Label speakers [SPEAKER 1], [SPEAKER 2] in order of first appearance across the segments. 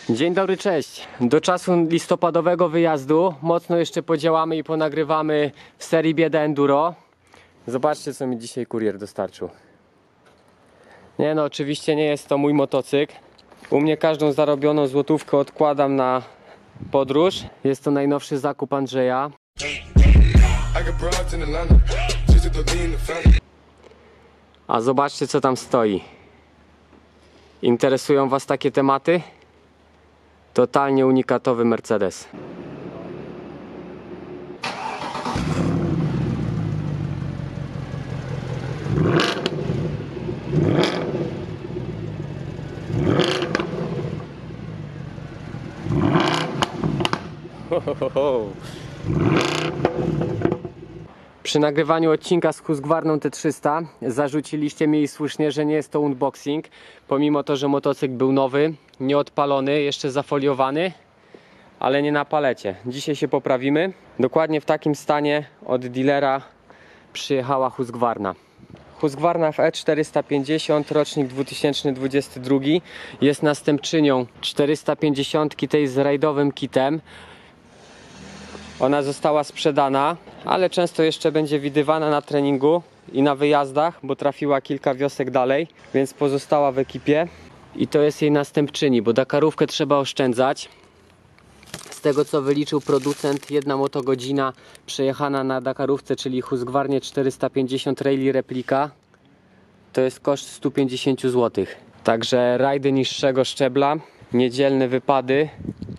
[SPEAKER 1] Dzień dobry, cześć. Do czasu listopadowego wyjazdu mocno jeszcze podziałamy i ponagrywamy w serii Bieda Enduro. Zobaczcie, co mi dzisiaj kurier dostarczył. Nie no, oczywiście nie jest to mój motocykl. U mnie każdą zarobioną złotówkę odkładam na podróż. Jest to najnowszy zakup Andrzeja. A zobaczcie, co tam stoi. Interesują Was takie tematy? Totalnie unikatowy Mercedes. Przy nagrywaniu odcinka z Husqvarną T300 zarzuciliście mi słusznie, że nie jest to unboxing, pomimo to, że motocykl był nowy, nieodpalony, jeszcze zafoliowany, ale nie na palecie. Dzisiaj się poprawimy. Dokładnie w takim stanie od dealera przyjechała Husqvarna. Husqvarna FE450, rocznik 2022, jest następczynią 450 tej z rajdowym kitem. Ona została sprzedana, ale często jeszcze będzie widywana na treningu i na wyjazdach, bo trafiła kilka wiosek dalej, więc pozostała w ekipie. I to jest jej następczyni, bo Dakarówkę trzeba oszczędzać. Z tego, co wyliczył producent, jedna motogodzina przejechana na Dakarówce, czyli Husqvarnie 450 Rally Replika, to jest koszt 150 zł. Także rajdy niższego szczebla, niedzielne wypady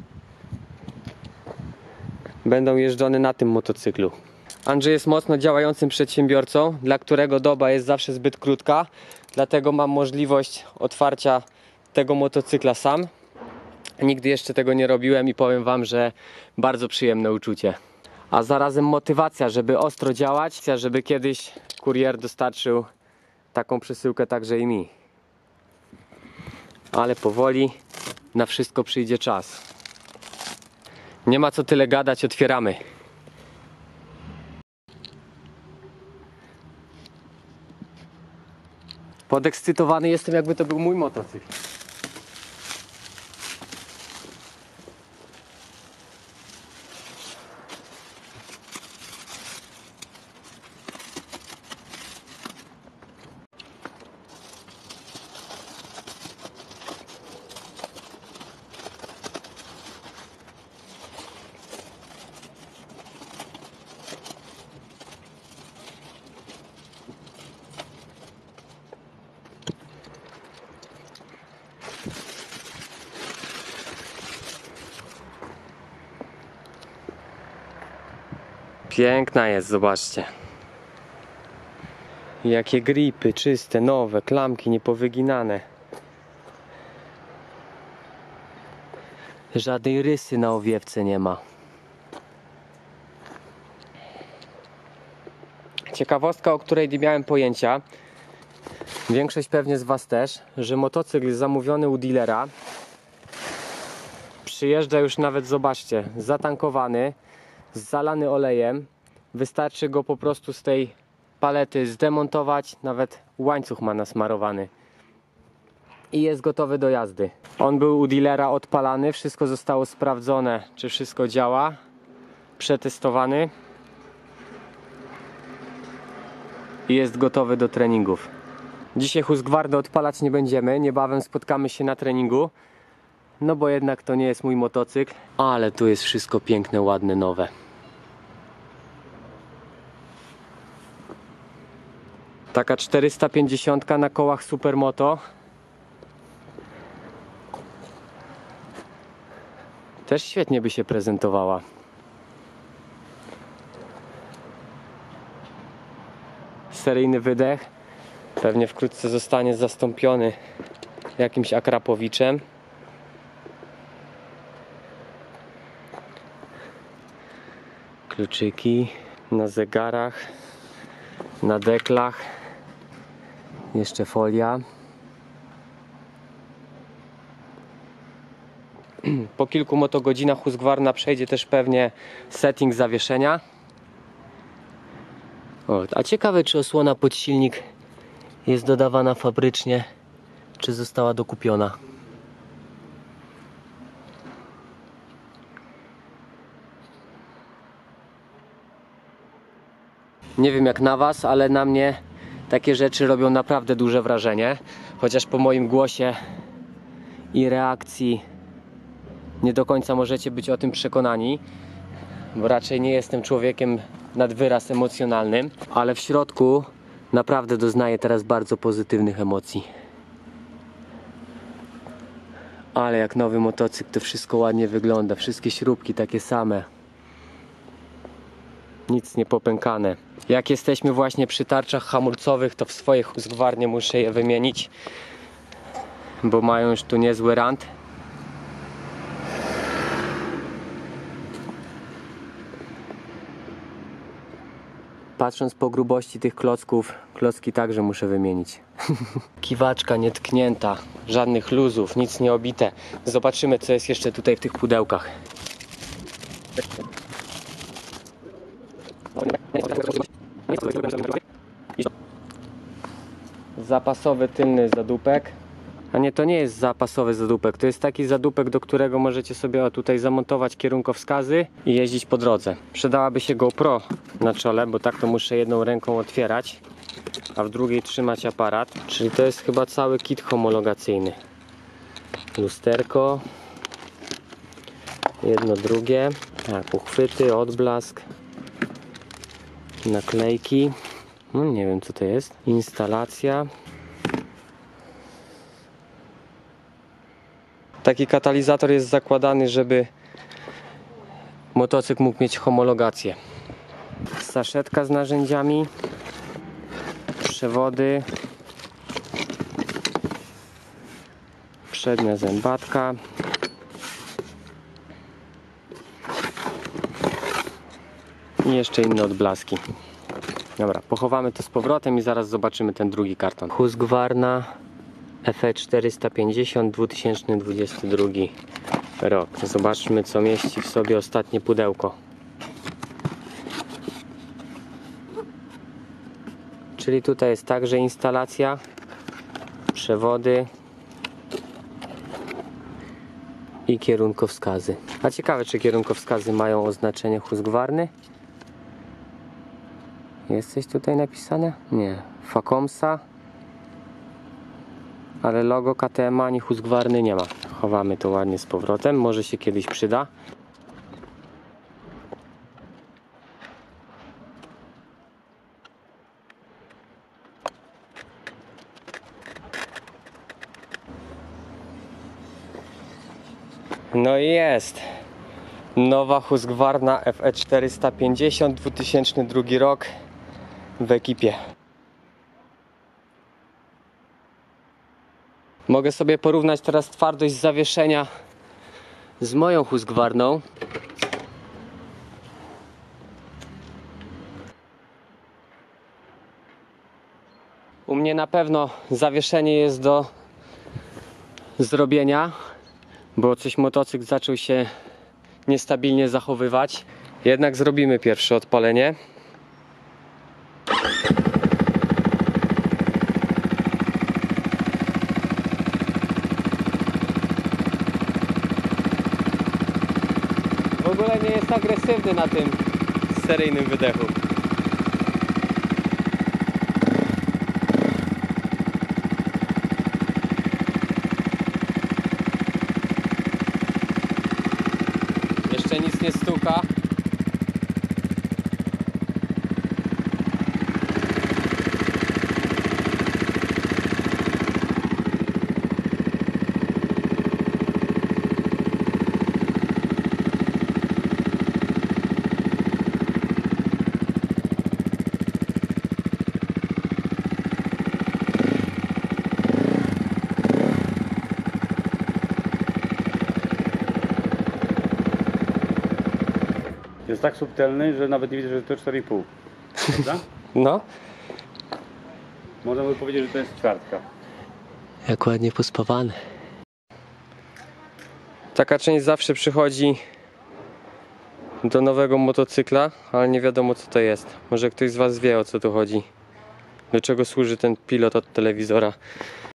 [SPEAKER 1] będą jeżdżone na tym motocyklu. Andrzej jest mocno działającym przedsiębiorcą, dla którego doba jest zawsze zbyt krótka, dlatego mam możliwość otwarcia tego motocykla sam. Nigdy jeszcze tego nie robiłem i powiem Wam, że bardzo przyjemne uczucie. A zarazem motywacja, żeby ostro działać, żeby kiedyś kurier dostarczył taką przesyłkę także i mi. Ale powoli na wszystko przyjdzie czas. Nie ma co tyle gadać, otwieramy. Podekscytowany jestem, jakby to był mój motocykl. Piękna jest, zobaczcie. Jakie gripy, czyste, nowe, klamki niepowyginane. Żadnej rysy na owiewce nie ma. Ciekawostka, o której nie miałem pojęcia, większość pewnie z Was też, że motocykl zamówiony u dealera przyjeżdża już nawet, zobaczcie, zatankowany, zalany olejem. Wystarczy go po prostu z tej palety zdemontować, nawet łańcuch ma nasmarowany i jest gotowy do jazdy. On był u dealera odpalany, wszystko zostało sprawdzone, czy wszystko działa, przetestowany i jest gotowy do treningów. Dzisiaj Husqvarny odpalać nie będziemy, niebawem spotkamy się na treningu, no bo jednak to nie jest mój motocykl, ale tu jest wszystko piękne, ładne, nowe. Taka 450 na kołach Supermoto. Też świetnie by się prezentowała. Seryjny wydech. Pewnie wkrótce zostanie zastąpiony jakimś Akrapowiczem. Kluczyki na zegarach, na deklach. Jeszcze folia. Po kilku motogodzinach Husqvarna przejdzie też pewnie setting zawieszenia. O, a ciekawe, czy osłona pod silnik jest dodawana fabrycznie, czy została dokupiona. Nie wiem jak na was, ale na mnie takie rzeczy robią naprawdę duże wrażenie. Chociaż po moim głosie i reakcji nie do końca możecie być o tym przekonani, bo raczej nie jestem człowiekiem nad wyraz emocjonalnym, ale w środku naprawdę doznaję teraz bardzo pozytywnych emocji. Ale jak nowy motocykl, to wszystko ładnie wygląda, wszystkie śrubki takie same, nic nie popękane. Jak jesteśmy właśnie przy tarczach hamulcowych, to w swojej Husqvarnie muszę je wymienić, bo mają już tu niezły rant. Patrząc po grubości tych klocków, klocki także muszę wymienić. Kiwaczka nietknięta, żadnych luzów, nic nie obite. Zobaczymy co jest jeszcze tutaj w tych pudełkach. Zapasowy tylny zadupek. A nie, to nie jest zapasowy zadupek, to jest taki zadupek, do którego możecie sobie tutaj zamontować kierunkowskazy i jeździć po drodze. Przydałaby się GoPro na czole, bo tak to muszę jedną ręką otwierać, a w drugiej trzymać aparat. Czyli to jest chyba cały kit homologacyjny. Lusterko, jedno, drugie, tak, uchwyty, odblask, naklejki, no nie wiem co to jest, instalacja. Taki katalizator jest zakładany, żeby motocykl mógł mieć homologację. Saszetka z narzędziami, przewody, przednia zębatka, i jeszcze inne odblaski. Dobra, pochowamy to z powrotem i zaraz zobaczymy ten drugi karton. Husqvarna FE 450 2022 rok. Zobaczmy co mieści w sobie ostatnie pudełko. Czyli tutaj jest także instalacja, przewody i kierunkowskazy. A ciekawe czy kierunkowskazy mają oznaczenie Husqvarny? Jest coś tutaj napisane? Nie. Facomsa. Ale logo KTM ani Husqvarny nie ma. Chowamy to ładnie z powrotem, może się kiedyś przyda. No i jest. Nowa Husqvarna FE 450 2002 rok w ekipie. Mogę sobie porównać teraz twardość zawieszenia z moją Husqvarną. U mnie na pewno zawieszenie jest do zrobienia, bo coś motocykl zaczął się niestabilnie zachowywać. Jednak zrobimy pierwsze odpalenie. W ogóle nie jest agresywny na tym seryjnym wydechu. Jeszcze nic nie stuka.
[SPEAKER 2] Jest tak subtelny, że nawet nie widzę, że to 4,5. Prawda?
[SPEAKER 1] No.
[SPEAKER 2] Można by powiedzieć, że to jest ćwiartka.
[SPEAKER 1] Jak ładnie pospawane. Taka część zawsze przychodzi do nowego motocykla, ale nie wiadomo co to jest. Może ktoś z was wie o co tu chodzi. Do czego służy ten pilot od telewizora.